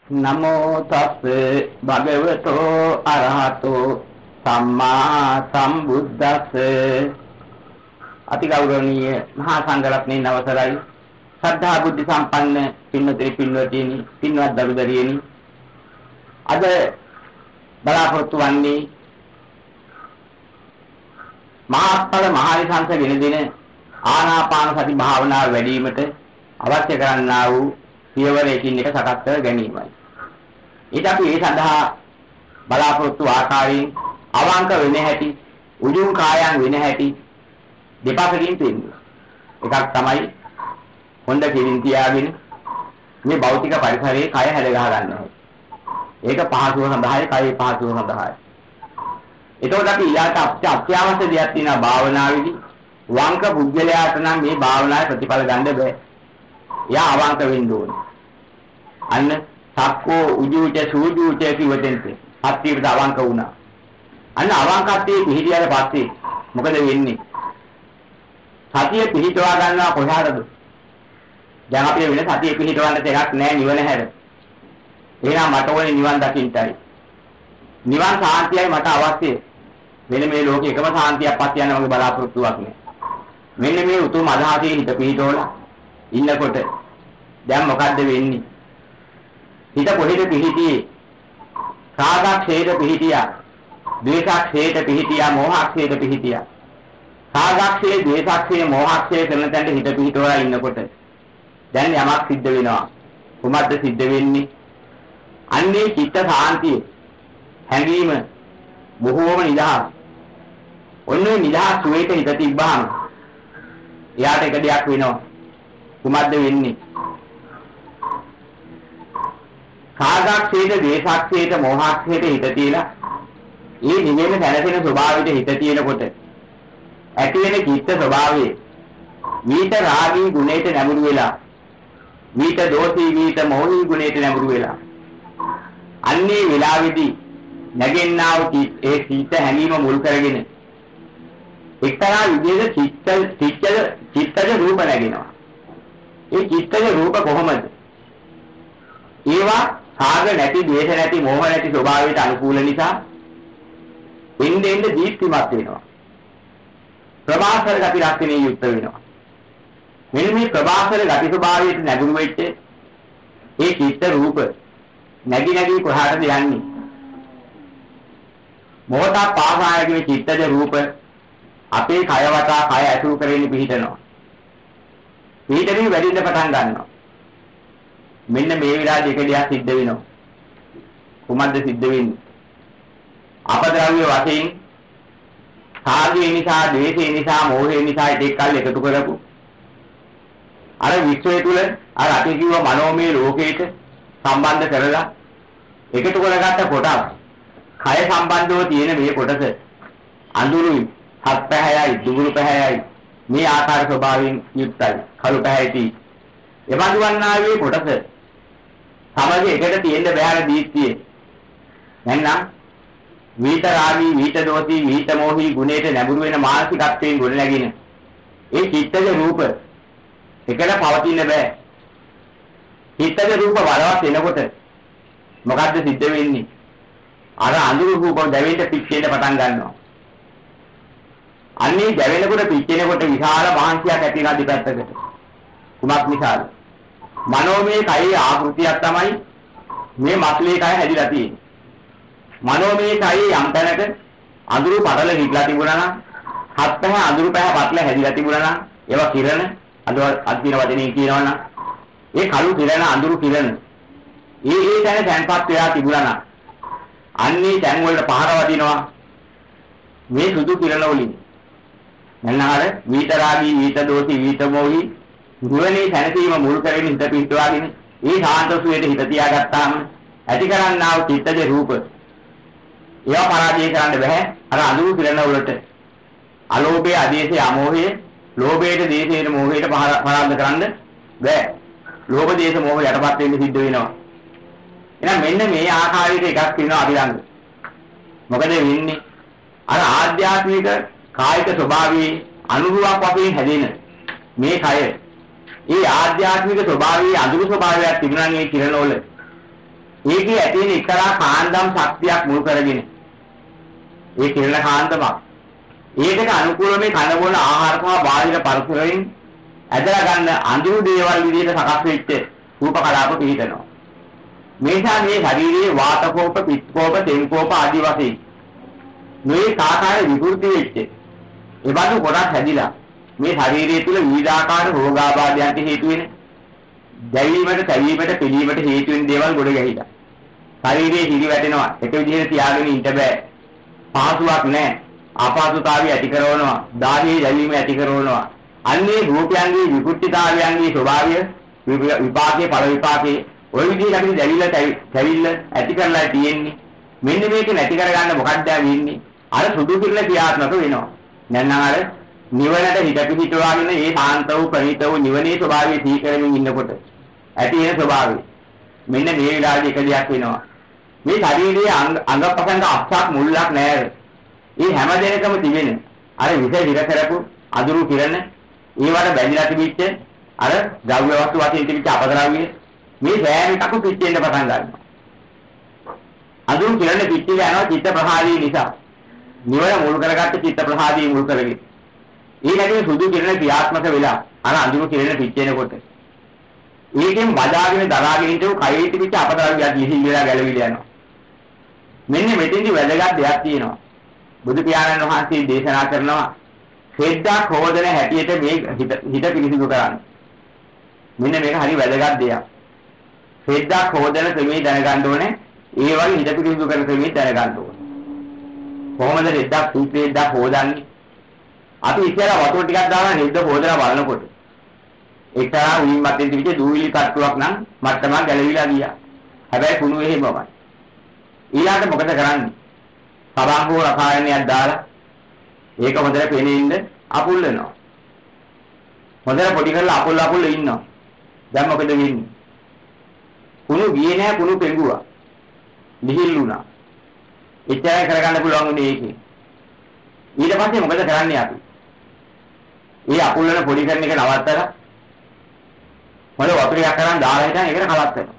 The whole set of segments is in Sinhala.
නමෝ තස්ස භගවතෝ අරහතෝ සම්මා සම්බුද්දස්ස. අතිගෞරවනීය මහා සංඝරත්නයන් අවසරයි. ශ්‍රද්ධා බුද්ධ සම්පන්න පින්වත්නි පින්වතියනි පින්වත් දරුදරියනි, අද බලාපොරොත්තු වන්නේ මහත්ඵල මහානිසංස වෙන දින ආනාපාන සති භාවනාව වැඩිවීමට අවශ්‍ය කරන්නා වූ පියවරකින් එක සකස් කර ගැනීමයි. ඊට අපි ඒ සඳහා බලාපොරොත්තු ආකාරයෙන් අවංක වෙන හැටි, උජුං කායන් වෙන හැටි දෙපසකින් තියෙනවා. එකක් තමයි හොඳ කිරින් තියාගෙන මේ භෞතික පරිසරයේ කය හැද ගහ ගන්නවා. ඒක පහසුව සඳහායි, කයේ පහසුව සඳහායි. එතකොට අපි ඊට අත්‍යවශ්‍ය දෙයක් තියෙනවා භාවනාවේදී. වංක පුද්ගලයාට නම් මේ භාවනාවේ ප්‍රතිඵල ගන්න බෑ. එයා අවංක වෙන්න ඕනේ. අන්න සක්කෝ උජුච සූජුච කිවදෙන්ට අත්‍යවශ්‍ය අවංක වුණා. අන්න අවංකත්වයේ පිළිහිදියාට පස්සේ මොකද වෙන්නේ? සතිය පිළිහිටවා ගන්නවා කොහාටද? දැන් අපි වෙන සතිය පිළිහිටවන්න දෙයක් නැහැ නිවන හැර. එහෙනම් මට ඕනේ නිවන් දකින්නයි. නිවන් සාන්තියයි මට අවශ්‍ය. වෙන මේ ලෝකේ එකම සාන්තියක් පත් යන වගේ බලාපොරොත්තුවක් නෑ. මෙන්න මේ උතුම් අදහසේ හිත පිහිටවලා ඉන්නකොට දැන් මොකද්ද වෙන්නේ? හිත කොහෙද පිහිටියේ? රාගක්ෂේද පිහිටියා, ද්වේෂක්ෂේද පිහිටියා, මෝහක්ෂේද පිහිටියා. රාගක්ෂේ, ද්වේෂක්ෂේ, මෝහක්ෂේ කරන තැනට හිත පිහිටවලා ඉන්නකොට දැන් යමක් සිද්ධ වෙනවා. කොහොමද සිද්ධ වෙන්නේ? අන්නේ චිත්ත සාන්තිය හැඟීම බොහෝම නිදහස්. ඔන්නේ නිදහස් සුවේට හිත තිබ්බහම එයාට එක දෙයක් වෙනවා. කුමක්ද වෙන්නේ? කාගක්ෂේත, දේශක්ෂේත, මොහක්ෂේත හිත තියලා ඒ නිවෙන සැලසෙන ස්වභාවයට හිත තියෙනකොට ඇති වෙන චිත්ත ස්වභාවය විත රාගී ගුණයට නැඹුරු වෙලා, විත දෝෂී, විත මොහී ගුණයට නැඹුරු වෙලා අන්නේ වෙලාවේදී නැගෙන්නා වූ ඒ චිත්ත හැඟීම මුල් කරගෙන එක්තරා විදිහක චිත්තජ රූප නැගෙනවා. ඒ චිත්තජ රූප කොහොමද? ඒවා රාග නැති, ද්වේෂ නැති, මෝහ නැති ස්වභාවයට අනුකූල නිසා එන්න එන්න දීප්තිමත් වෙනවා. ප්‍රභාස්වර ගති ලක්ෂණේ යුක්ත වෙනවා. මෙන්න මේ ප්‍රභාස්වර ගති ස්වභාවයට නැඹුරු වෙච්ච ඒ චිත්ත රූප නැగి කොහාටද යන්නේ? මොහොතක් පාසායගේ චිත්තජ රූප අපේ කය වටා කය ඇසුරු කරගෙන පිහිටනවා. පිහිටමින් වැඩිෙන්න පටන් ගන්නවා. මෙන්න මේ විලාදී එක දෙයක් සිද්ධ වෙනවා. කුමක්ද සිද්ධ වෙන්නේ? අපද්‍රව්‍ය වශයෙන් සාධි නිසා, ද්වේෂය නිසා, මෝහය නිසා ඒකල් එකතු කරපු අර විශ්වය තුල අර අපි කිව්ව මනෝමය ලෝකයට සම්බන්ධ කරලා එකතු කරගත්ත කොටස් කය සම්බන්ධව තියෙන මේ කොටස අඳුරුයි, හත් පැහැයයි, දුඹුරු පැහැයයි මේ ආකාර ස්වභාවයෙන් යුක්තයි. කළු පැහැයටි එබඳු වන්නා වේ කොටස සමග එකට තියෙන්න බෑර දීප්තිය. නැත්නම් විත රාගී, විත දෝෂී, විත මොහී ගුණයට නැඹුරු වෙන මානසිකත්වයෙන් ගොඩ නැගින ඒ චිත්තජ රූප එකට පවතින්න බෑ. චිත්තජ රූප බලවත් වෙනකොට මොකද්ද සිද්ධ වෙන්නේ? අර අඳුරු රූප දැවෙන්න පිච්චෙන්න පටන් ගන්නවා. අන්නේ දැවෙනකොට පිච්චෙනකොට විශාල මහන්සියක් ඇති වෙනා දෙපැත්තකට. කුමක් නිසාද? මනෝමය කයේ ආකෘතියක් තමයි මේ මස්ලේ කය හැදිලා තියෙන්නේ. මනෝමය කයේ යම් තැනක අඳුරු පටල හිටලා තිබුණා නම්, හත් පහ අඳුරු පහ පටල හැදිලා තිබුණා නම්, ඒවා කිරණ අදින වචනේ කියනවා නම් ඒ කළු කිරණ, අඳුරු කිරණ ඒ තැන තැන්පත් වෙලා තිබුණා නම් අන්නේ තැන් වලට පහර වදිනවා මේ සුදු කිරණ වලින්. නැන්නාර විතරාගී, විත දෝෂී, විත මොහි ගුණේ සැනසීම මුල් කරගෙන හිත පිටවාගෙන ඒ ශාන්ත සුවයට හිත තියාගත්තාම ඇති කරන්නා වූ චිත්තජ රූප ඒවා පරාජය කරන්න බෑ. අර අඳුරු කිරණ වලට අලෝභයේ, ආදේශයේ, අමෝහයේ, ලෝභයේ, දේශයේ, මෝහයට පරාජය කරන්න බෑ. ලෝභ, දේශ, මෝහ යටපත් වෙන්න සිද්ධ වෙනවා. එහෙනම් මෙන්න මේ ආකාරයට එකක් තියෙනවා අපි ළඟ. මොකද වෙන්නේ? අර ආධ්‍යාත්මික කායික ස්වභාවයේ අනුරුවක් වශයෙන් හැදෙන මේ කය ඒ ආධ්‍යාත්මික ස්වභාවයේ අඳුරු ස්වභාවයක් තිබුණා මේ කිරණවල ඒකේ ඇති වෙන එක්තරා කාන්දම් ශක්තියක් මුල් කරගෙන ඒ කිරණ කාන්දමක් ඒකට අනුකූල මේ කන බොන ආහාර සහ බාහිර පරිසරයෙන් ඇදලා ගන්න අඳුරු දේවල් විදිහට සකස් වෙච්ච රූප කලාප පිළිතනවා. මේසා මේ ශරීරයේ වාතකෝප, පිත්තකෝප, තෙන්කෝප ආදී වශයෙන් මේ ආකාර විකෘති වෙච්ච ඒ බඳු කොටස් හැදිලා මේ ශරීරය තුළ විවිධාකාර රෝගාබාධයන්ට හේතු වෙන දැවීමට, තැවීමට, පිළීමට හේතු වෙන දේවල් ගොඩ ගැහිලා. ශරීරයේ හිරි වැටෙනවා. එක විදිහට තියාගෙන ඉන්න බෑ. පහසුවක් නැහැ. අපහසුතාවය ඇති කරනවා. දාහයේ දැවීම ඇති කරනවා. අන්නේ රූපයන්ගේ විකෘතිතාවයන්ගේ ස්වභාවය විපාකයේ ඵල විපාකයේ ওই විදිහට අපි දැවිලා තැවිල්ල ඇති කරලා තියෙන්නේ. මෙන්න මේක නැති කරගන්න මොකක්ද වෙන්නේ? අර සුදු කිරල ක්‍රියාත්මක වෙනවා. නැත්නම් අර නිවනට හිත පිහිටවාගෙන ඒ සාන්ත වූ ප්‍රණීත වූ නිවනේ ස්වභාවය තී කරමින් ඉන්නකොට ඇති වෙන ස්වභාවය. මෙන්න මේ විලාසෙ එක දෙයක් වෙනවා. මේ ශරීරයේ අංගපසංග අස්සක් මුල්ලක් නැහැ. මේ හැම දෙයකම තිබෙන අර විස හිර කරපු අඳුරු කිරණ ඒවට බැඳිලා තිබිච්ච අර ද්‍රව්‍ය වස්තු වශයෙන් තිබිච්ච අපද්‍රව්‍ය මේ සෑම එකක්ම පිච්චෙන්න පටන් ගන්නවා. අඳුරු කිරණ පිච්චිලා යනවා චිත්ත ප්‍රහාදී නිසා. නිවන මුල් කරගත්ත චිත්ත ප්‍රහාදී මුල් කරගෙන. ඊළඟට සුදු කිරණ ක්‍රියාත්මක වෙලා අර අඳුරු කිරණ පිච්චෙනකොට ඒකෙන් බදාගෙන දරාගෙන ඉඳපු කයේ තිබිච්ච අපද්‍රව්‍යයන් ලිහිල්ලා ගැලවිලා යනවා. මෙන්න මෙතෙන්දි වැදගත් දෙයක් තියෙනවා. බුදු පියාණන් වහන්සේ දේශනා කරනවා හෙද්දක් හොදන හැටියට මේ හිත පිරිසිදු කරන්න. මෙන්න මේක හරි වැදගත් දෙයක්. හෙද්දක් හොදන ක්‍රමයේ දැනගන්න ඕනේ. ඒ වගේ හිත පිරිසිදු කරන ක්‍රමයේ දැනගන්න ඕනේ. කොහොමද හෙද්දක් සූත්‍රයක් හොදන්නේ? අපි ඉස්සෙල්ලා වතුර ටිකක් දාලා හෙද්ද හොදලා බලනකොට එක්තරා උයින් මතින් තිබිච්ච දූවිලි කට්ටුවක් නම් මට්ටමක් ගැලවිලා ගියා. හැබැයි කුණු එහෙමමයි. ඊළඟට මොකද කරන්නේ? සබංගෝ රසායනයක් දාලා ඒක හොඳට පෙනී ඉන්න අපුල් වෙනවා. හොඳට පොඩි කරලා අපුල් ඉන්නවා. දැන් මොකද වෙන්නේ? කුණු ගියේ නැහැ කුණු පෙඟුවා. ලිහිල්ුණා. එච්චරයි කරගන්න පුළුවන් උනේ ඒකේ. ඊට පස්සේ මොකද කරන්නේ අපි? මේ අපුල් වල පොඩි කරන එක නවත්තලා මොන වතුරයක් කරන් දාලා හිටන් ඒකට කලක් වෙනවා.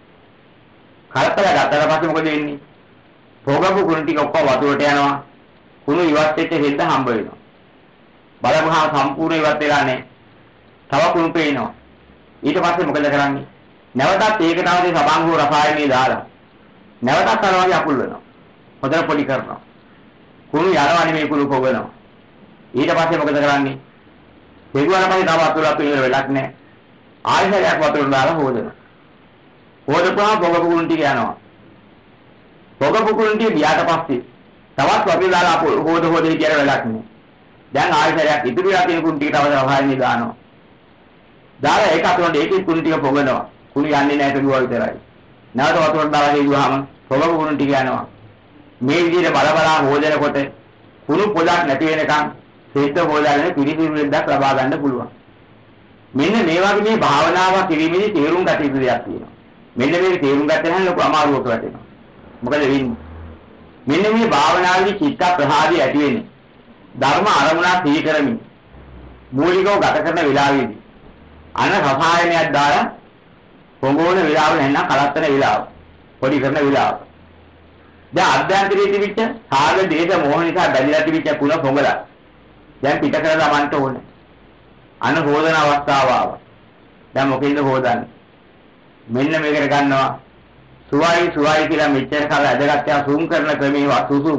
කලත්තලා ගත්තට පස්සේ මොකද වෙන්නේ? භෝගපු කුණු ටික ඔක්කොම වතුරට යනවා. කුණු ඉවත් වෙච්ච හෙද්ද හම්බ වෙනවා. බලමහා සම්පූර්ණ ඉවත් වෙලා නැහැ. තව කුණු පේනවා. ඊට පස්සේ මොකද කරන්නේ? නැවතත් ඒකට අවදී සබංගෝ රසායනය දාලා නැවතත් අර වගේ අපුල් වෙනවා. හොඳට පොඩි කරනවා. කුණු යනවනේ මේ කුණු පොගනවා. ඊට පස්සේ මොකද කරන්නේ? දෙවියන් පස්සේ තව වතුරක් පිළිවෙල වෙලක් නැහැ. ආයෙත් වතුර දාලා හොදනවා. හොදපුවා භෝගපු කුණු ටික යනවා. භෝගපු කුණු ටික ගියාට පස්සේ තවත් වතුර දාලා හොද කියලා වෙලක් නැහැ. දැන් ආයෙත් ඉතුරු වෙලා තියෙන කුණු ටික තව රසායනික දානවා. දාලා ඒක අතට ඒකේ කුණු ටික පොගනවා. කුණු යන්නේ නැහැ පෙළුවා විතරයි. නැවත වතුර දාලා හේදුවාම භෝගපු කුණු ටික යනවා. මේ විදිහට බල හොදනකොට කුණු පොඩක් නැති වෙනකන් හේත හොදාගෙන පිළිසිරු දෙයක් ලබා ගන්න පුළුවන්. මෙන්න මේ වගේ මේ භාවනාව කිරීමේදී තේරුම් ගත යුතු දෙයක් තියෙනවා. මෙන්න මේක තේරුම් ගත්තේ නැහැ ලොකු අමාරුවක් වැටෙනවා. මොකද වෙන්නේ? මෙන්න මේ භාවනාවේදී චිත්ත ප්‍රහාදී ඇති වෙන්නේ. ධර්ම අරමුණක් සිහි කරමින් මූලිකව ගත කරන වෙලාවේදී අන රසායනයක් දාලා පොඟෝන වෙලාව නැත්නම් කලත්තන වෙලාව පොඩි කරන වෙලාව. දැන් අධ්‍යාන්තරයේ තිබිච්ච සාග දේශ මොහ නිසා බැඳලා තිබිච්ච කුණ පොඟලා දැන් පිට කරලා දාන්න ඕනේ. අන හොදන අවස්ථාව ආවා. දැන් මොකෙන්ද හොදන්නේ? මෙන්න මේකට ගන්නවා සුවයි කියලා මෙච්චර කාල ඇදගත්තා සූම් කරන ක්‍රමේ වසුසුම්.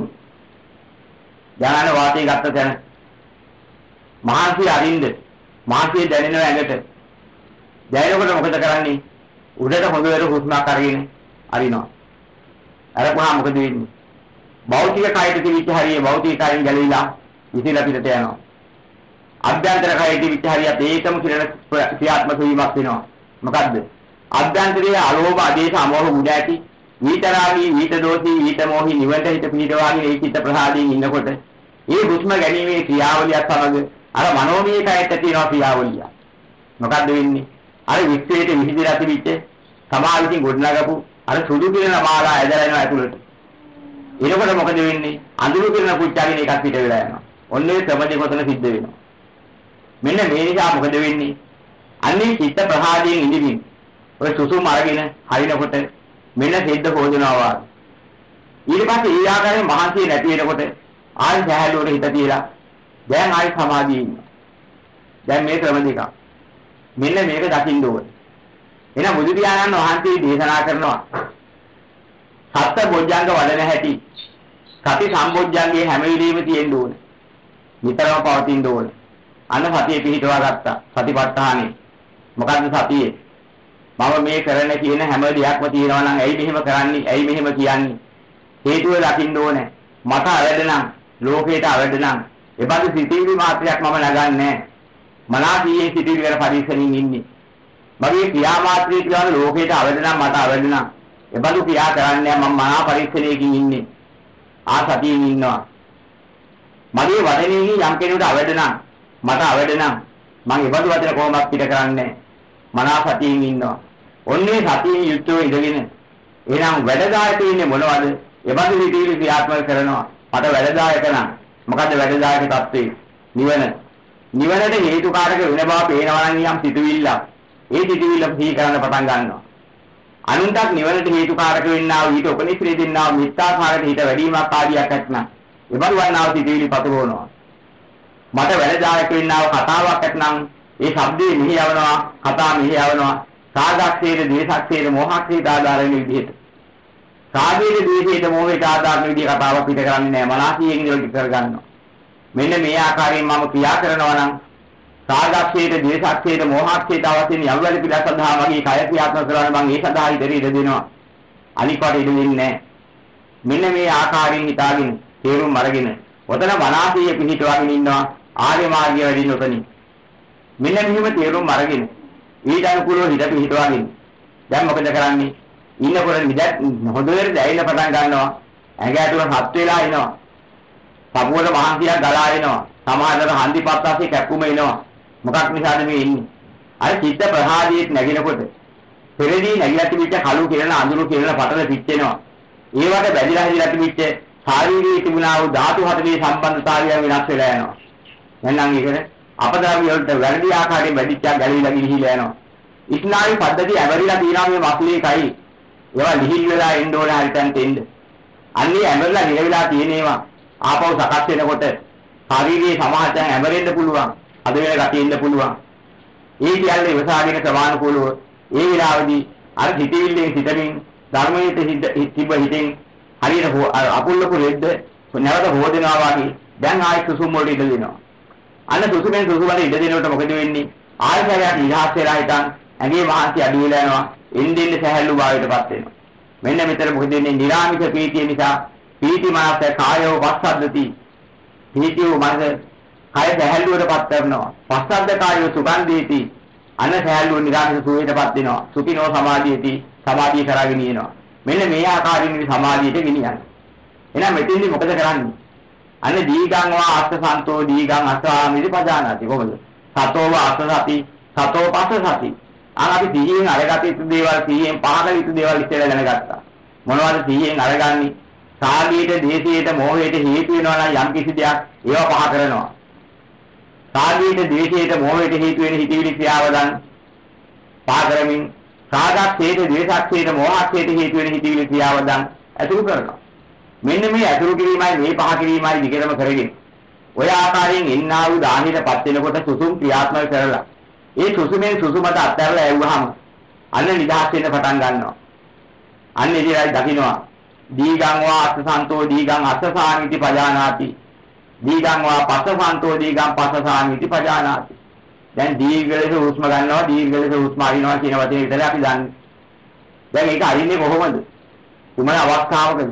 ඥාන වාතය ගත්ත තැන මහන්සිය අරින්ද මහන්සිය දැනෙනවා ඇඟට. දැනෙනකොට මොකද කරන්නේ? උඩට හොඳ වෙර හුස්මක් අරගෙන අරිනවා. අරපුවා මොකද වෙන්නේ? භෞතික කායයට තිබිච්ච හරිය භෞතික කායෙන් ගැලවිලා ඉතිලා පිටට යනවා. අභ්‍යන්තර කායයට තිබිච්ච හරියත් ඒකම ක්‍රියාත්මක වීමක් වෙනවා. මොකද්ද? අභ්‍යන්තරයේ අලෝභ ආදේශ අමෝහ මුඩ ඇති විතරාගී විතදෝෂී විතමෝහි නිවන්ට හිත පිටවාගේ ඒ චිත්ත ප්‍රහාදයෙන් ඉන්නකොට ඒ හුස්ම ගැනීමේ ක්‍රියාවලියත් සමග අර මනෝමය කායයට තියෙන ක්‍රියාවලිය. මොකද්ද වෙන්නේ? අර විශ්වයට විහිදලා තිබිච්ච සමාවිතින් ගොඩනගපු අර සුදු කිරණ මාලා ඇදලා යනවා ඇතුළට. ඊළඟට මොකද වෙන්නේ? අඳුරු කිරණ පුච්චාගෙන එකක් පිට වෙලා යනවා. ඔන්නේ ක්‍රමදී කොතන සිද්ධ වෙනවා. මෙන්න මේ නිසා මොකද වෙන්නේ? අන්නේ චිත්ත ප්‍රහාදයෙන් ඉඳිමින් ඔය සුසුම් අරගෙන හරිනකොට මෙන්න සිද්ද හොදනවා. ඊට පස්සේ ඊ ආකාරයෙන් මහන්සිය නැති වෙනකොට ආයි සහැල්ලුවට හිත තියලා දැන් ආයි සමාධිය ඉන්නවා. දැන් මේ ක්‍රම දෙක. මෙන්න මේක දකින්න ඕනේ. එහෙනම් බුදු පියාණන් වහන්සේ දේශනා කරනවා සත්‍ය බොජ්ජංග වඩන හැටි. සති සම්බොජ්ජංගේ හැම වෙලෙම තියෙන්න ඕනේ. නිතරම පවතින්න ඕනේ. අන්න සතිය පිහිටවා ගත්තා. සතිපට්ඨානෙ. මොකද්ද සතියේ? මම මේ කරන කියන හැම දෙයක්ම තියෙනවා නම් ඇයි මෙහෙම කරන්නේ? ඇයි මෙහෙම කියන්නේ? හේතුව දකින්න ඕනේ. මට අවැඩ නම් ලෝකයට අවැඩ නම් එබඳු සිතිවිලි මාත්‍රයක් මම නගන්නේ. මනසීයේ සිටිවිලි වල පරිස්සමින් ඉන්නේ. මගේ ක්‍රියා මාත්‍රයේ කියන ලෝකයට අවැඩ නම් මට අවැඩ නම් එබඳු ක්‍රියා කරන්නේ මම මනා පරිස්සමයකින් ඉන්නේ. සතියෙන් ඉන්නවා. මගේ වදනේකින් යම් කෙනෙකුට අවැඩ නම් මට අවැඩ නම් මම එබඳු වදන කොහොමද පිට කරන්නේ? මනා සතියෙන් ඉන්නවා. ඔන්නේ සතියෙන් යුක්තව ඉඳගෙන එහෙනම් වැඩදායක ඉන්නේ මොනවද? එබඳු විදිහට ක්‍රියාත්මක කරනවා. මට වැඩදායක නම් මොකද්ද වැඩදායක தත්ත්වය? නිවන. නිවනට හේතුකාරක වෙන බව පේනවා නම් යම් සිතුවිල්ල. ඒ සිතුවිල්ල සිහි කරන්න පටන් ගන්නවා. අනුන්ටත් නිවනට හේතුකාරක වෙන්නා වූ ඊට උපනිශ්‍රේ දෙන්නා වූ මිත්‍යාකාරක හිත වැඩිමක් ආදියක් ඇත්නම් එබඳු වන්නා වූ සිතුවිලි පතුරවනවා. මට වැඩදායක වෙන්නා වූ කතාවක් ඇත්නම් ඒ ශබ්දේ මෙහි යවනවා, කතා මෙහි යවනවා. සාගක්ෂේද, දේශක්ෂේද, මොහක්ෂේද ආදාර වෙන විදිහට. සාගේද, දේශේද, මොහේද ආදාර වෙන විදිහ කතාවක් පිට කරන්නේ නැහැ. මනසියෙන් ඉඳලා කරගන්නවා. මෙන්න මේ ආකාරයෙන් මම ක්‍රියා කරනවා නම් සාගක්ෂේද, දේශක්ෂේද, මොහක්ෂේද අවශ්‍ය යම් වැඩ පිළිවෙල සඳහා මගේ කය ක්‍රියාත්මක කරනවා මම ඒ සඳහා ඉදිරියට දෙනවා. අනිකට ඉඩ දෙන්නේ නැහැ. මෙන්න මේ ආකාරයෙන් හිතාගෙන තේරුම් අරගෙන ඔතන මනසිය පිහිටවගෙන ඉන්නවා ආර්ය මාර්ගය වැඩි නොතනින්. මෙන්න මෙහෙම තේරුම් අරගෙන ඊට අනුකූලව හිත පිහිටවගෙන දැන් මොකද කරන්නේ? ඉන්නකොට නිදත් හොඳට දැයිලා පටන් ගන්නවා. ඇඟ ඇතුළ හත් වෙලා එනවා. සමුවල මහන්සියක් ගලා එනවා. සමාජයට හන්දිපත් ආසේ කැපුම එනවා. මොකක් නිසාද මේ ඉන්නේ? අර චිත්ත ප්‍රහාදීත් නැගිනකොට පෙරදී නැගිලා තිබිච්ච කළු කිරණ අඳුරු කිරණ පටල පිච්චෙනවා. ඒවට බැඳිලා හැදිලා තිබිච්ච ශාරීරික තිබුණා වූ ධාතු හතරේ සම්බන්ධතාවය වෙනස් වෙලා යනවා. එහෙනම් ඒකනේ අපදාවි වලට වැරදි ආකාරයෙන් වැඩිච්චා ගැලවිලා ගිහිලා යනවා. ඉස්නායු පද්ධතිය ඇවරිලා තියෙනවා මේ මස්ලේකයි. ඒවා ලිහිල් වෙලා එන්න ඕන හරියටම දෙන්න. අන්නේ ඇවරිලා නිරවිලා තියෙන ඒවා ආපහු සකස් වෙනකොට ශාරීරික සමාජයෙන් ඇවරෙන්න පුළුවන්. අද වෙන ගතියෙන්න පුළුවන්. ඒ කියන්නේ ඉවසාගෙන සමානුකූලව ඒ විලාවදී අර හිතවිල්ලෙන් හිතමින් ධර්මයේ තිබ්බ හිතෙන් හරියට අපුල්ලපු රෙද්ද නැවත හොදනවා වගේ දැන් ආයෙ සුසුම් වලට ඉඳ දෙනවා. අන්න සුසුමෙන් සුසුමට ඉඳ දෙනකොට මොකද වෙන්නේ? ආයතනයට ඉහාස් වෙලා හිටන් ඇඟේ මහන්සි අඩු වෙලා යනවා. එන්නේ සහැල්ලු භාවයටපත් වෙනවා. මෙන්න මෙතන මොකද වෙන්නේ? නිරාමික ප්‍රීතිය නිසා ප්‍රීති මාස කායෝ වස්සද්දති. ප්‍රීතිය මාස කාය සහැල්ලුවටපත් කරනවා. වස්සද්ද කායෝ සුගන්ධීති. අන්න සහැල්ලුව නිරාමික සුවයටපත් වෙනවා. සුඛිනෝ සමාධියති. සමාධිය කරගෙන යනවා. මෙන්න මේ ආකාරයෙන් සමාධියට ගෙනියන්නේ. එහෙනම් මෙතෙන්දි මොකද කරන්නේ? අන්න දීගං වා අස්සසන්තෝ දීගං අස්සාමිති පජානාති. කොහොමද? සතෝ වා අස්සසති සතෝ පස්සසති. අපි සිහියෙන් අරගත යුතු දේවල් සිහියෙන් පහළ යුතු දේවල් ඉස්සෙල්ලා දැනගත්තා. මොනවද සිහියෙන් අරගන්නේ? සාගීට, දේශීයට, මෝහයට හේතු වෙනවා නම් යම් කිසි දෙයක් ඒවා පහ කරනවා. සාගීට, දේශීයට, මෝහයට හේතු වෙන හිතවිලි ක්‍රියාවදන් පහ කරමින් සාගක්ෂේත, දේශක්ෂේත, මෝහක්ෂේත හේතු වෙන හිතවිලි ක්‍රියාවදන් අතුරු කරනවා. මෙන්න මේ අතුරු කිරීමයි මේ පහ කිරීමයි විකරම කරගෙන ඔය ආකාරයෙන් එන්නා වූ දානෙටපත් වෙනකොට සුසුම් ක්‍රියාත්මක කරලා ඒ සුසුමෙන් සුසුමට අත්හැරලා ඇව්වහම අන්න නිදහස් වෙන්න පටන් ගන්නවා. අන්න ඉතිරයි දකින්නවා. දීගං වා අස්සසන්තෝ දීගං අස්සසාමිති පජානාති. දීගං වා පස්සසන්තෝ දීගං පස්සසාමිති පජානාති. දැන් දීර්ඝලෙස හුස්ම ගන්නවා දීර්ඝලෙස හුස්ම අරිනවා කියන වචනේ විතරයි අපි දන්නේ. දැන් ඒක අරින්නේ කොහොමද? කුමන අවස්ථාවකද?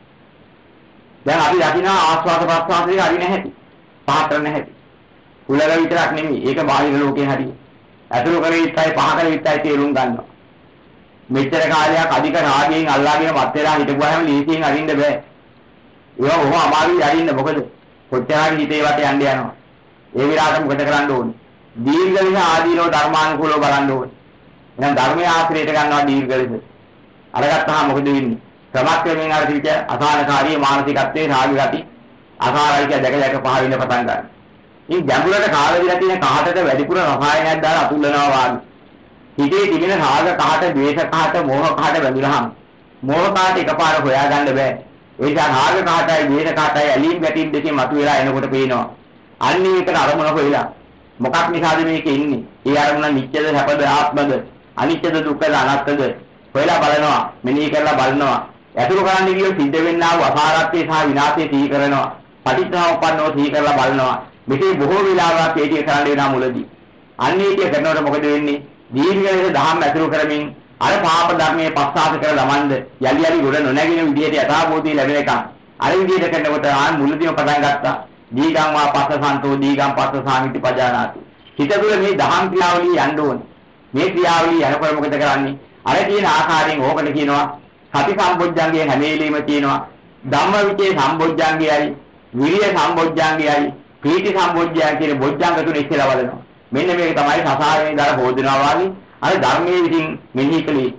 දැන් අපි දකිනවා ආස්වාද ප්‍රස්වාදයේ හරි නැහැටි. පහතර නැහැටි. කුලල විතරක් නෙමෙයි. ඒක බාහිර ලෝකේ හරියි. අතුරු කරේ ඉස්සයි පහ කරේ ඉස්සයි තේරුම් ගන්නවා. මෙච්චර කාලයක් අධික රාගයෙන් අල්ලාගෙන මත් වෙලා හිටපුවාම ලීසියෙන් අරින්න බෑ. ඒවා බොහොම අමාරුයි අරින්න. මොකද කොච්චර හිතේ වට යන්න යනවා. ඒ විලාට මොකද කරන්න ඕනේ? දීර්ඝ ලෙස ආදීනෝ ධර්මානුකූලව බලන්න ඕනේ. එහෙනම් ධර්මයේ ආශ්‍රයයට ගන්නවා දීර්ඝ ලෙස. අරගත්තාම මොකද වෙන්නේ? ක්‍රමක්‍රමයෙන් අර කිච්ච අසහනකාරී මානසිකත්වයේ රාග ගති අසහාරයික දැක දැක පහ වෙන්න පටන් ගන්නවා. මේ ගැඹුරට කාල දිලා තියෙන කහටට වැඩිපුර රසායනයක් දාලා අතුල්නවා වාගේ. හිතේ තිබෙන රාග කහට, ද්වේෂ කහට, මෝහ කහට බැඳුනහම මෝහකාට එකපාර හොයාගන්න බෑ. ඒ නිසා රාග කාටයි, ද්වේෂ කාටයි ඇලීම් ගැටීම් දෙකේ මතුවලා එනකොට පේනවා. අන්නේ එකට අරමුණ හොයලා මොකක් නිසාද මේකේ ඉන්නේ? ඒ අරමුණ නිත්‍යද, සැපද, ආත්මද, අනිත්‍යද, දුක්ඛද, අනාත්මද හොයලා බලනවා, මෙනෙහි කරලා බලනවා. ඇතුළු කරන්නේ කියෝ සිද්ධ වෙන්නා වූ අසාරත්වයේ සහ විනාශයේ සිහි කරනවා. පටිච්චසමුප්පන්නව සිහි කරලා බලනවා. මෙතේ බොහෝ විලාවක් ඒකේ කරන්න වෙනා මුලදී. අන්නේ ඒක කරනකොට මොකද වෙන්නේ? දීර්ඝ දහම් ඇතුළු කරමින් අර පාප ධර්මයේ පස්සාත කරලා ළමන්ද යලි යලි ගොඩ නොනැගින විදිහට යථාභූතී ලැබෙන එක. අර විදිහට කරනකොට ආන් මුලදීම පටන් ගත්තා. දීගං වා පස්ස සන්තෝ දීගං පස්ස සාමිති පජානාති. හිත තුළ මේ දහම් ක්‍රියාවලිය යන්න ඕනේ. මේ ක්‍රියාවලිය යනකොට මොකද කරන්නේ? අර කියන ආකාරයෙන් ඕකට කියනවා සති සම්බොජ්ජංගයේ හැමෙලීම තියෙනවා. ධම්මවිචේ සම්බොජ්ජංගයයි, විරිය සම්බොජ්ජංගයයි, පීති සම්බොජ්ජංගය කියන බොජ්ජංග තුන ඉස්සෙල්ලා බලනවා. මෙන්න මේක තමයි සසාරයෙන් දාලා හොදනවා වගේ. අර ධර්මයේ විසින් මෙහි කලේ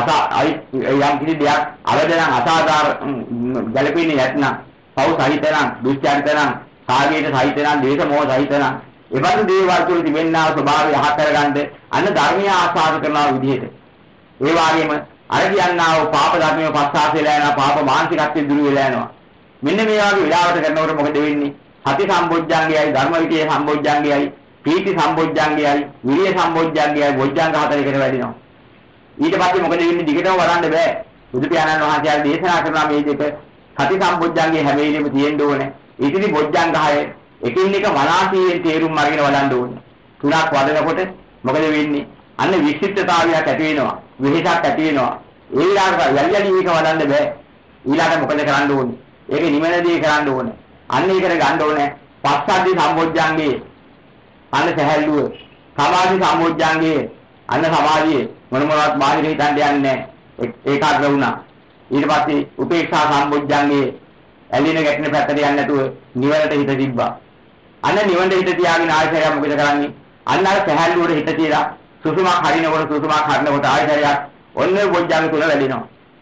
යම් කිසි දෙයක් අවදනම් අසාධාර ගැළපෙන්නේ නැත්නම් පව් සහිතනම් දුස්චරිතනම් කාගේට සහිතනම් දේශ මොහ සහිතනම් එබඳු දේවල් තුළ තිබෙනා ස්වභාවය අහ කරගන්න අන්න ධර්මීය ආස්වාද කරන විදිහට ඒ වගේම අර කියන්නා වූ පාප ධර්මයේ පස්සාස වෙලා යනවා පාප මානසිකත්වයේ දුරු වෙලා යනවා මෙන්න මේ වගේ විලාවට කරනකොට මොකද වෙන්නේ සති සම්බොජ්ජංගයයි ධර්ම විචේ සම්බොජ්ජංගයයි පීති සම්බොජ්ජංගයයි විරිය සම්බොජ්ජංගයයි බොජ්ජංග හතරකට වැඩිනවා ඊට පස්සේ මොකද වෙන්නේ දිගටම වරන්න බෑ බුදු පියාණන් වහන්සේ දේශනා කරන මේ දෙක සති සම්බොජ්ජංගේ හැම වෙලෙම තියෙන්න ඕනේ ඉතිරි බොජ්ජංග හය එකින් එක මනසීයෙන් තේරුම් අරගෙන වඩන්න ඕනේ තුනක් වදනකොට මොකද වෙන්නේ අන්න විචිත්තතාවයක් ඇති වෙනවා විහිසක් ඇති වෙනවා ඒ ඊළඟට යලි යලි මේක වඩන්න බෑ ඊළඟට මොකද කරන්න ඕනේ ඒක නිමනදී කරන්න ඕනේ අන්න ඒකට ගන්න ඕනේ පස්සද්ධි සම්බොජ්ජංගේ අන්න සහැල්ලුව සමාධි සම්බොජ්ජංගේ අන්න සමාධියේ මොනවත් බාහිර හිතන්න යන්නේ ඒකාග්‍ර වුණා ඊට පස්සේ උපේක්ෂා සම්බොජ්ජංගේ ඇලින ගැටෙන පැත්තට යන්නේ නැතුව නිවනට හිත තිබ්බා අන්න නිවනට හිත තියාගෙන ආයතනය මොකද කරන්නේ අන්න අර සහැල්ලුවට හිත තියලා සුසුමක් හරිනකොට සුසුමක් හරිනකොට ආයතනයක් ඔන්න බොජ්ජංග තුන වැඩිනවා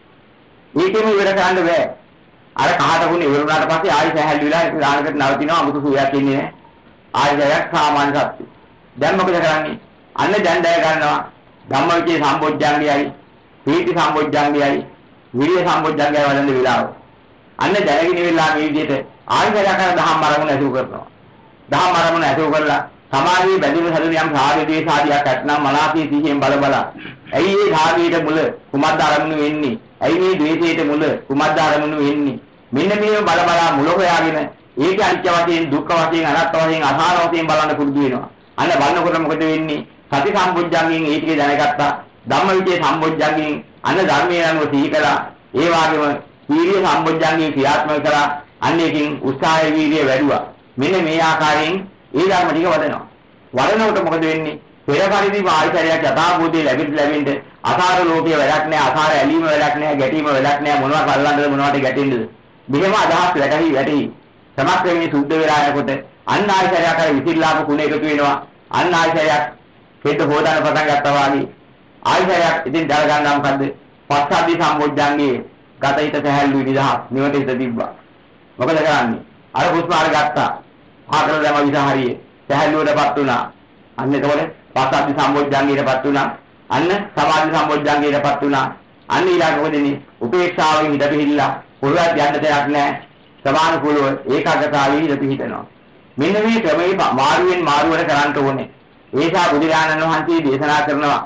මේකෙම ඉවර කරන්න බෑ අර කහටකුණ ඉවර වුණාට පස්සේ ආයෙ සහැල්ලු වෙලා ඒක දානකට නවතිනවා අමුතු සුවයක් ඉන්නේ නැහැ ආයතනයක් සාමාන්‍ය සත්‍ය දැන් මොකද කරන්නේ අන්න දැන් දැය ගන්නවා ධම්මවිචේ සම්බොජ්ජංගයයි පීති සම්බොජ්ජංගයයි විරිය සම්බොජ්ජංගයයි වලඳ විලාව අන්න දැනගෙන ඉවිලා මේ විදිහට ආයතනයක් කරන දහම් අරමුණ ඇසුරු කරනවා දහම් අරමුණ ඇසුරු කරලා සමාධියේ බැඳුණු හැදුණු යම් රාග ද්වේෂ ආදියක් ඇත්නම් මනසේ සිහියෙන් බල බල ඇයි මේ රාගයේ මුල කුමද්ද අරමුණු වෙන්නේ ඇයි මේ ද්වේෂයේ මුල කුමද්ද අරමුණු වෙන්නේ මෙන්න මේ බල බල මුල හොයාගෙන ඒක අනිත්‍ය වශයෙන් දුක්ඛ වශයෙන් අනාත්ම වශයෙන් අසාර වශයෙන් බලන්න පුරුදු වෙනවා අන්න බලනකොට මොකද වෙන්නේ සති සම්බොජ්ජංගෙන් ඒ ටික දැනගත්තා ධම්මවිචේ සම්බොජ්ජංගෙන් අන්න ධර්මයේ අනුව සිහි කළා ඒ වගේම වීර්ය සම්බොජ්ජංගෙන් ක්‍රියාත්මක කරා අන්න එකකින් උත්සාහය වීර්ය වැඩුවා මෙන්න මේ ආකාරයෙන් ඒ ධර්ම ටික වඩනවා වඩනකොට මොකද වෙන්නේ පෙර පරිදි ආයතනයක් යථාභූතයේ ලැබෙන්න අසාර ලෝකයේ වැඩක් නැහැ අසාර ඇලීම වැඩක් නැහැ ගැටීම වැඩක් නැහැ මොනවද අල්ලන්නද මොනවද ගැටෙන්නද මෙහෙම අදහස් වැටහි සමක්‍රමයේ සුද්ධ වෙලා යනකොට අන්න ආයතනයක් අර විසිරලාප කුණ එකතු වෙනවා අන්න ආයතනයක් හේත හොදාන පටන් ගත්තා වගේ ආයතනයක් ඉතින් දර ගන්නවා මොකද්ද පස්සද්ධි සම්බොජ්ජංගේ ගත හිත සැහැල්ලු නිදහස් නිවට හිත තිබ්බා මොකද කරන්නේ අර පුස්මාර ගත්තා ආකර දැම විසහරියේ සැහැල්ලුවටපත් වුණා අන්න එතකොට පස්සද්ධි සම්බොජ්ජංගේටපත් වුණා අන්න සමාධි සම්බොජ්ජංගේටපත් වුණා අන්න ඊළඟ මොකදනේ උපේක්ෂාවෙන් හිත පිළිලා පොළොවට යන්න දෙයක් නැහැ සමානුකූලව ඒකාග්‍රතාවයෙන් හිත පිහිටනවා මෙන්න මේ ක්‍රමයේ මාරුවෙන් මාරුවට කරන්න ඕනේ ඒසා බුදුරජාණන් වහන්සේ දේශනා කරනවා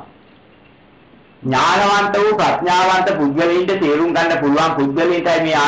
ඥානවන්ත වූ ප්‍රඥාවන්ත පුද්ගලයින්ට තේරුම් ගන්න පුළුවන් පුද්ගලයින්ටයි මේ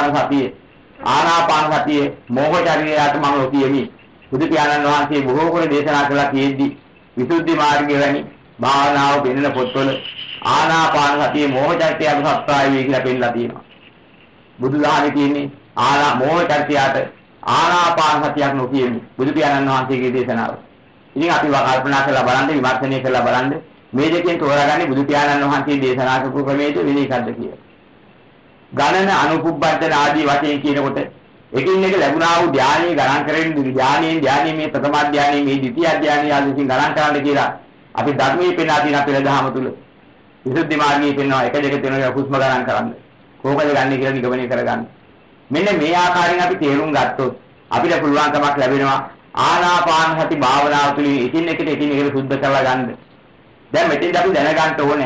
ආනාපාන සතිය මොහොතරියට මම කියමි බුදු පියාණන් වහන්සේ බොහෝ කර දේශනා කළා කියෙද්දි විසුද්ධි මාර්ගය වැනි භාවනාව පෙන්වන පොත්වල ආනාපාන සතිය මොහොතරියට සත්‍යය වේ කියලා පෙන්නලා තියෙනවා බුදුදහමේ තියෙන්නේ මොහොතරියට ආනාපාන සතියක් නොකියමි බුදු පියාණන් වහන්සේගේ දේශනාව ඉතින් අපි කල්පනා කරලා බලන්න විමර්ශනය කරලා බලන්න මේ දෙකෙන් තෝරාගන්නේ බුදු පියාණන් වහන්සේ දේශනා කරපු ක්‍රමයේද වෙන එකක්ද කියලා. ගණන අනුපුබ්බන්තන ආදී වශයෙන් කියනකොට එකින් එක ලැබුණා වූ ධානයේ ගණන් කරගෙන ධානයේ මේ ප්‍රථම ධානයේ මේ ද්විතිය ධානයේ ආදීන් ගණන් කරන්න කියලා අපි ධර්මයේ පෙන්වා තියෙන අපේ දහම තුල විසුද්ධි මාර්ගයේ පෙන්වනවා එක දෙක තුන හුස්ම ගණන් කරන්න. කොහොමද ගන්න කියලා නිගමනය කරගන්න. මෙන්න මේ ආකාරයෙන් අපි තේරුම් ගත්තොත් අපිට පුළුවන්කමක් ලැබෙනවා ආනාපාන සති භාවනාව තුළින් එකින් එකට සුද්ධ කරලා ගන්න. දැන් මෙතෙන්ද අපි දැනගන්න ඕනේ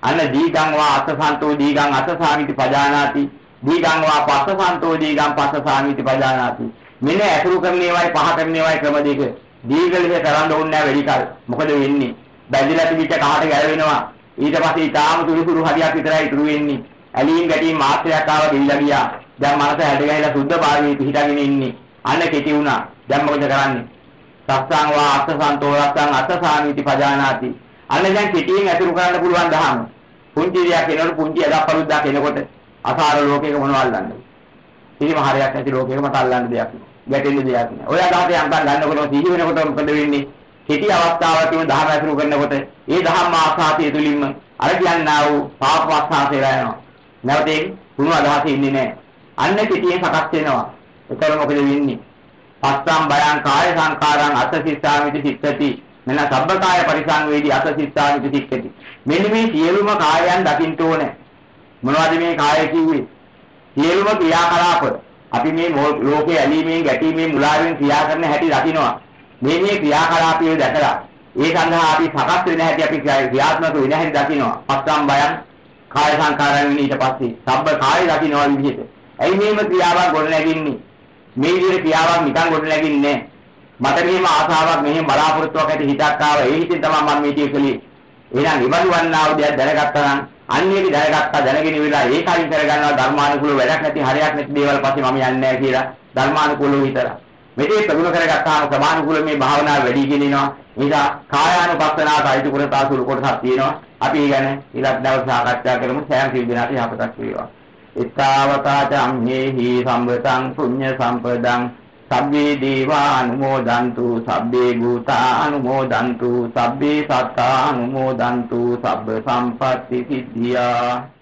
අන්න දීගං වා අස්සසන්තෝ දීගං අස්සසාමිති පජානාති. දීගං වා පස්සසන්තෝ දීගං පස්සසාමිති පජානාති. මෙන්න ඇසුරු කරන ඒවායි පහ කරන ඒවායි ක්‍රම දෙක. දීර්ඝලිය කරන්න ඕනේ නැහැ වැඩි කල. මොකද වෙන්නේ? බැඳිලා තිබිච්ච කහට ගැලවෙනවා. ඊට පස්සේ ඊටාම සුළු හරියක් විතරයි ඉතුරු වෙන්නේ. ඇලීම් ගැටීම් මාත්‍රයක් ආව ගිහිලා ගියා. දැන් මනස හැඩ ගැහිලා සුද්ධ භාවයේ පිහිටගෙන ඉන්නේ. අන්න කෙටි වුණා. දැන් මොකද කරන්නේ? සස්සං වා අස්සසන්තෝ රස්සං අස්සසාමිති පජානාති. අන්න දැන් කෙටියෙන් ඇසුරු කරන්න පුළුවන් දහම. පුංචි දෙයක් එනකොට පුංචි අදප්පරුද්දක් එනකොට අසාර ලෝකයක මොනවද අල්ලන්නේ? කිසිම හරයක් නැති ලෝකයක මට අල්ලන්න දෙයක් නෑ. ගැටෙන්න දෙයක් නෑ. ඔය අදහසේ අන්තම් ගන්නකොට සිහි වෙනකොට මොකද වෙන්නේ? කෙටි අවස්ථාවක තියෙන දහම ඇසුරු කරනකොට ඒ දහම් ආසාතිය තුලින්ම අර කියන්නා වූ පාප වාසනාවේ යනවා. නැවතේ තුන අදහසේ ඉන්නේ නෑ. අන්න කෙටියෙන් සකස් වෙනවා. ඒතර මොකද වෙන්නේ? පස්සම් බයං කාය සංකාරං අත්ථිස්සාමිති සික්ඛති. මෙන්න සබ්බකාය පරිසංවේදී අත්ථිස්සාමිති සික්ඛති. මෙන්න මේ සියලුම කායයන් දකින්න ඕනේ. මොනවද මේ කාය කිව්වේ? සියලුම ක්‍රියාකලාප අපි මේ ලෝකයේ ඇලීමෙන් ගැටීමෙන් මුලාවෙන් ක්‍රියා කරන හැටි දකින්නවා. මේ ක්‍රියාකලාපය දැකලා ඒ සඳහා අපි සකස් වෙන හැටි අපි ක්‍රියාත්මක වෙන හැටි දකින්නවා. පස්සම් බයං කාය සංකාරයෙන් ඊට පස්සේ සබ්බ කාය දකින්නවා විදිහට. ඇයි මේම ක්‍රියාවක් ගොඩ නැගින්නේ? මේ විදිහේ ක්‍රියාවක් නිකන් ගොඩ නැගින්නේ මට මෙහෙම ආසාවක් මෙහෙම බලාපොරොත්තුවක් ඇති හිතක් ආවා. ඒ හිතෙන් තමයි මම මේ කලේ. එහෙනම් ඉබඳු වන්නා වූ දෙයක් දැනගත්තා නම් අන්නේක දැනගත්තා දැනගෙන ඉවිලා ඒකයින් කරගන්නවා ධර්මානුකූල වැඩක් නැති හරයක් නැති දේවල් පස්සේ මම යන්නේ නැහැ කියලා ධර්මානුකූලව විතර. මෙතේ ප්‍රගුණ කරගත්තාම ප්‍රමාණිකුල මේ භාවනාව වැඩි කියනවා. නිසා කායානුපස්සනාවට අයිති කරතා සුළු කොටසක් තියෙනවා. අපි ගැන ඊළඟ දවස් සාකච්ඡා කරමු. සෑම සිද්ධාට යහපතක් වේවා. ඊතාවතාච අම්හෙහි සම්බතං පුඤ්ඤ සම්පදං සබ්බේ දේවා අනුමෝදන්තු සබ්බේ භූතා අනුමෝදන්තු සබ්බේ සත්තා අනුමෝදන්තු සබ්බ සම්පatti සිද්ධියා